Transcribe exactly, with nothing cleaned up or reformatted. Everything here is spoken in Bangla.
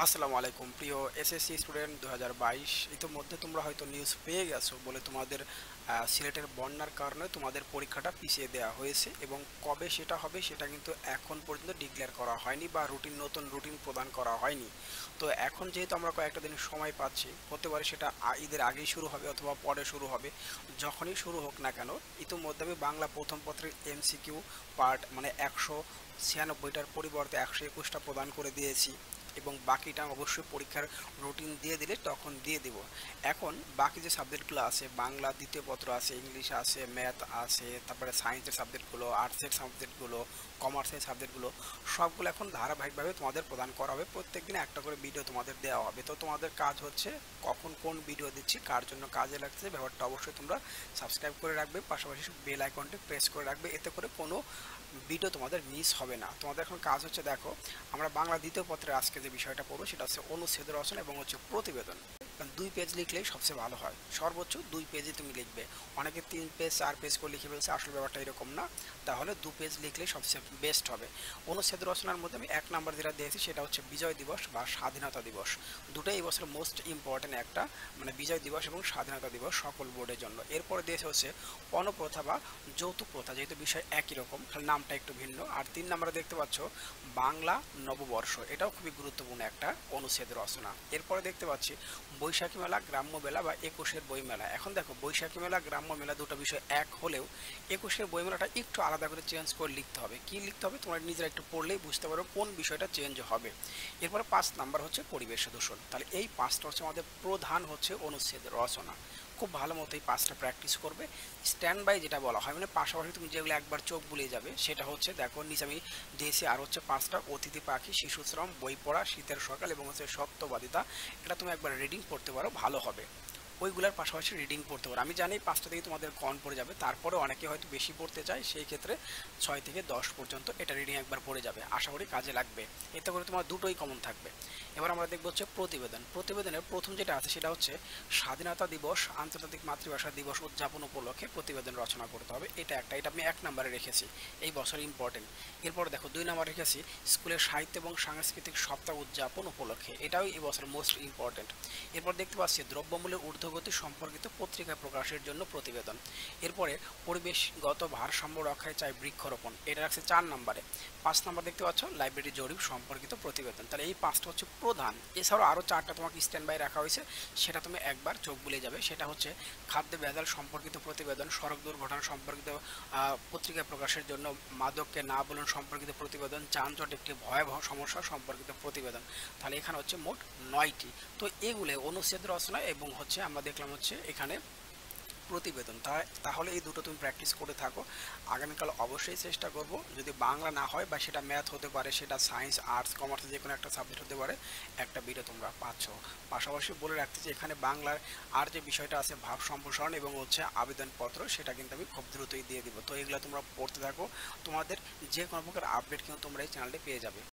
আসসালামু আলাইকুম প্রিয় এসএসসি স্টুডেন্ট দুই হাজার বাইশ। ইতিমধ্যে তোমরা হয়তো নিউজ পেয়ে গেছো বলে তোমাদের আহ, সিলেটের বন্যার কারণে তোমাদের পরীক্ষাটা পিছিয়ে দেওয়া হয়েছে এবং কবে সেটা হবে সেটা কিন্তু এখন পর্যন্ত ডিক্লেয়ার করা হয়নি বা রুটিন নতুন রুটিন প্রদান করা হয়নি। তো এখন যেহেতু আমরা কয়েকটা দিন সময় পাচ্ছি, হতে পারে সেটা আ- ঈদের আগেই শুরু হবে অথবা পরে শুরু হবে। যখনই শুরু হোক না কেন, ইতিমধ্যে আমি বাংলা প্রথম পত্রের এমসিকিউ পার্ট মানে একশো ছিয়ানব্বইটার পরিবর্তে একশো একুশটা প্রদান করে দিয়েছি এবং বাকিটা অবশ্যই পরীক্ষার রুটিন দিয়ে দিলে তখন দিয়ে দিব। এখন বাকি যে সাবজেক্টগুলো আছে, বাংলা দ্বিতীয় পত্র আছে, ইংলিশ আছে, ম্যাথ আছে, তারপরে সায়েন্সের সাবজেক্টগুলো, আর্টসের সাবজেক্টগুলো, কমার্সের সাবজেক্টগুলো, সবগুলো এখন ধারাবাহিকভাবে তোমাদের প্রদান করা হবে। প্রত্যেক দিন একটা করে ভিডিও তোমাদের দেওয়া হবে। তো তোমাদের কাজ হচ্ছে কখন কোন ভিডিও দিচ্ছি, কার জন্য কাজে লাগছে ব্যাপারটা অবশ্যই তোমরা সাবস্ক্রাইব করে রাখবে, পাশাপাশি বেল আইকনটি প্রেস করে রাখবে, এতে করে কোনো ভিডিও তোমাদের মিস হবে না। তোমাদের এখন কাজ হচ্ছে, দেখো আমরা বাংলা দ্বিতীয় পত্রে আজকে যে বিষয়টা পড়বো সেটা হচ্ছে অনুচ্ছেদ রচনা এবং হচ্ছে প্রতিবেদন। দুই পেজ লিখলেই সবচেয়ে ভালো হয়, সর্বোচ্চ দুই পেজে তুমি লিখবে। অনেকে তিন পেজ চার পেজ করে লিখে ফেলছে, আসলে ব্যাপারটা এরকম না। তাহলে দু পেজ লিখলেই সবচেয়ে বেস্ট হবে। অনুচ্ছেদ রচনার মধ্যে আমি এক নাম্বার যেটা দিয়েছি সেটা হচ্ছে বিজয় দিবস বা স্বাধীনতা দিবস। দুটোই এই বছর মোস্ট ইম্পর্টেন্ট একটা, মানে বিজয় দিবস এবং স্বাধীনতা দিবস সকল বোর্ডের জন্য। এরপরে দিয়েছে হচ্ছে পণপ্রথা বা যৌতুক প্রথা, যেহেতু বিষয় একই রকম, খালি নামটা একটু ভিন্ন। আর তিন নম্বরে দেখতে পাচ্ছ বাংলা নববর্ষ, এটাও খুবই গুরুত্বপূর্ণ একটা অনুচ্ছেদ রচনা। এরপরে দেখতে পাচ্ছি বৈশাখী মেলা, গ্রাম্য মেলা বা একুশের বই মেলা। এখন দেখো বৈশাখী মেলা, গ্রাম্য মেলা দুটো বিষয় এক হলেও একুশের বই মেলাটা একটু আলাদা করে চেঞ্জ করে লিখতে হবে। কি লিখতে হবে তোমরা নিজেরা একটু পড়লেই বুঝতে পারো কোন বিষয়টা চেঞ্জ হবে। এরপরে পাঁচ নাম্বার হচ্ছে পরিবেশ দূষণ। তাহলে এই পাঁচটা হচ্ছে আমাদের প্রধান হচ্ছে অনুচ্ছেদ রচনা। খুব ভালো মতো এই পাঁচটা প্র্যাকটিস করবে। স্ট্যান্ড বাই যেটা বলা হয়, মানে পাশাপাশি তুমি যেগুলো একবার চোখ বুলিয়ে যাবে, সেটা হচ্ছে দেখো নিচে আমি দিয়েছি আর হচ্ছে পাঁচটা: অতিথি পাখি, শিশুশ্রম, বই পড়া, শীতের সকাল এবং হচ্ছে সত্যবাদিতা। এটা তুমি একবার রিডিং পড়তে পারো, ভালো হবে। ওইগুলোর পাশাপাশি রিডিং পড়তে পারো। আমি জানি পাঁচটা থেকে তোমাদের কন পড়ে যাবে, তারপরে অনেকে হয়তো বেশি পড়তে চায়, সেই ক্ষেত্রে ছয় থেকে দশ পর্যন্ত এটা রিডিং একবার পড়ে যাবে, আশা করি কাজে লাগবে। এতে করে তোমার দুটোই কমন থাকবে। এবার আমরা দেখবো হচ্ছে প্রতিবেদন। প্রতিবেদনের প্রথম যেটা আছে সেটা হচ্ছে স্বাধীনতা দিবস, আন্তর্জাতিক মাতৃভাষা দিবস উদযাপন উপলক্ষে প্রতিবেদন রচনা করতে হবে। এটা একটা, এটা আমি এক নম্বরে রেখেছি, এই বছর ইম্পর্টেন্ট। এরপর দেখো দুই নম্বরে রেখেছি স্কুলের সাহিত্য এবং সাংস্কৃতিক সপ্তাহ উদযাপন উপলক্ষে, এটাও এই বছর মোস্ট ইম্পর্টেন্ট। এরপর দেখতে পাচ্ছি দ্রব্যমূল্যের ঊর্ধ্বগতি সম্পর্কিত পত্রিকা প্রকাশের জন্য প্রতিবেদন। এরপরে পরিবেশগত ভারসাম্য রক্ষায় চাই বৃক্ষরোপণ, এটা রাখছে চার নম্বরে। পাঁচ নম্বর দেখতে পাচ্ছ লাইব্রেরি জরিপ সম্পর্কিত প্রতিবেদন। তাহলে এই পাঁচটা হচ্ছে প্রধান। এছাড়াও আরও চারটা তোমাকে স্ট্যান্ড বাই রাখা হয়েছে, সেটা তুমি একবার চোখ বুলে যাবে। সেটা হচ্ছে খাদ্য ভেজাল সম্পর্কিত প্রতিবেদন, সড়ক দুর্ঘটনা সম্পর্কিত পত্রিকা প্রকাশের জন্য মাদককে না বলুন সম্পর্কিত প্রতিবেদন, যানজট একটি ভয়াবহ সমস্যা সম্পর্কিত প্রতিবেদন। তাহলে এখানে হচ্ছে মোট নয়টি। তো এগুলো অনুচ্ছেদ রচনা এবং হচ্ছে আমরা দেখলাম হচ্ছে এখানে প্রতিবেদন। তাহলে এই দুটো তুমি প্র্যাকটিস করে থাকো। আগামীকাল অবশ্যই চেষ্টা করব, যদি বাংলা না হয় বা সেটা ম্যাথ হতে পারে, সেটা সায়েন্স, আর্টস, কমার্স, যে কোনো একটা সাবজেক্ট হতে পারে, একটা ভিডিও তোমরা পাচ্ছ। পাশাপাশি বলে রাখতে যে এখানে বাংলার আর যে বিষয়টা আছে ভাব সম্প্রসারণ এবং হচ্ছে আবেদনপত্র, সেটা কিন্তু আমি খুব দ্রুতই দিয়ে দিব। তো এগুলো তোমরা পড়তে থাকো, তোমাদের যে কোনো প্রকার আপডেট কিন্তু তোমরা এই চ্যানেলে পেয়ে যাবে।